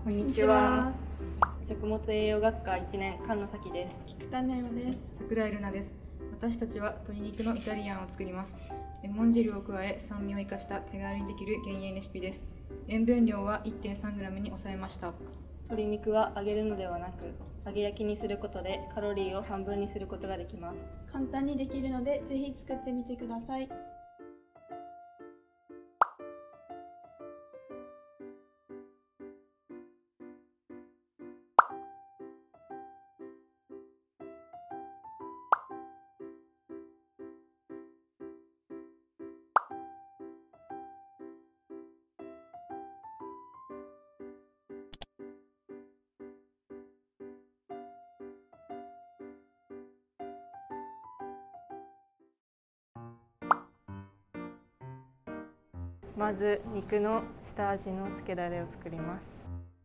こんにちは。食物栄養学科1年菅野咲です。 菊田音です。 桜井瑠奈です。私たちは鶏肉のイタリアンを作ります。レモン汁を加え酸味を生かした手軽にできる減塩レシピです。塩分量は 1.3g に抑えました。 鶏肉は揚げるのではなく揚げ焼きにすることでカロリーを半分にすることができます。 簡単にできるのでぜひ作ってみてください。 まず肉の下味のつけだれを作ります。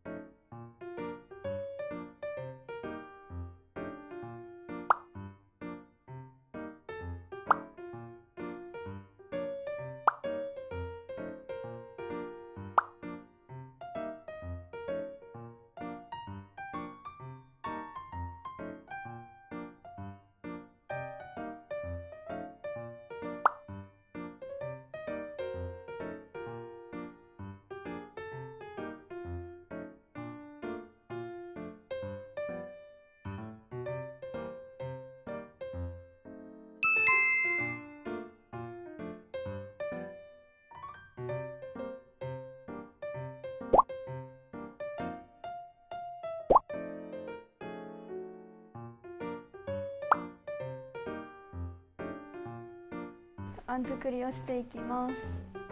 あん作りをしていきます。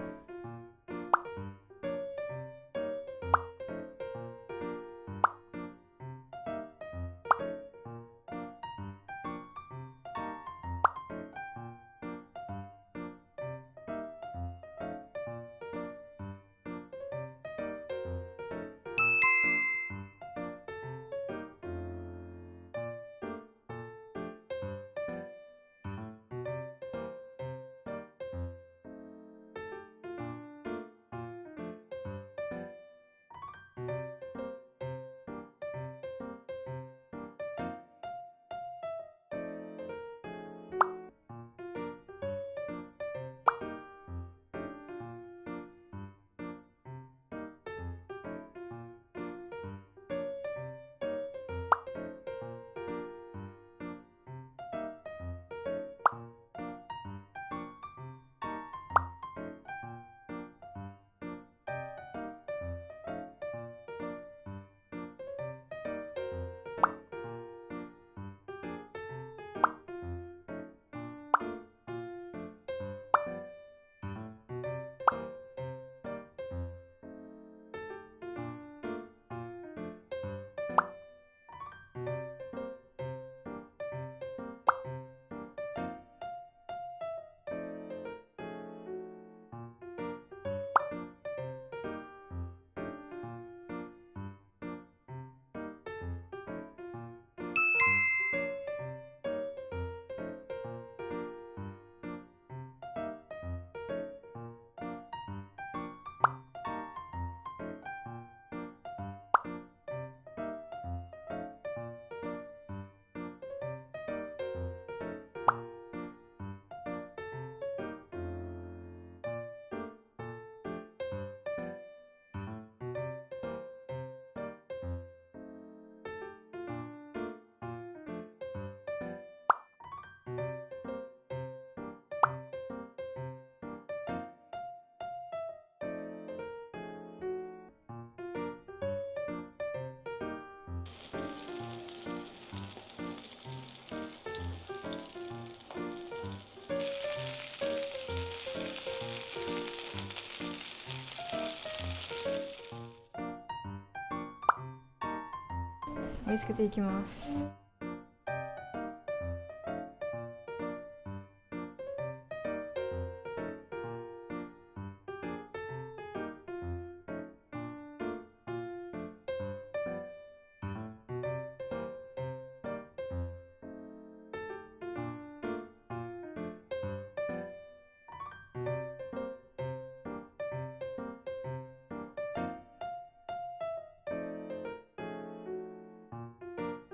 盛り付けていきます。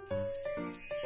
す。